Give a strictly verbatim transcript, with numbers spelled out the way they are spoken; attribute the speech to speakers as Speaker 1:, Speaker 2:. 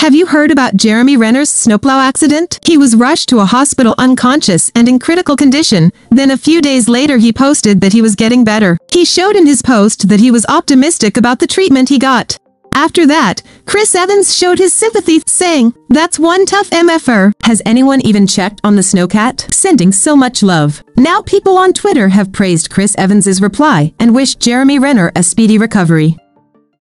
Speaker 1: Have you heard about Jeremy Renner's snowplow accident? He was rushed to a hospital unconscious and in critical condition. Then a few days later he posted that he was getting better. He showed in his post that he was optimistic about the treatment he got. After that, Chris Evans showed his sympathy, saying, "That's one tough M F R. Has anyone even checked on the snowcat? Sending so much love." Now people on Twitter have praised Chris Evans's reply and wished Jeremy Renner a speedy recovery.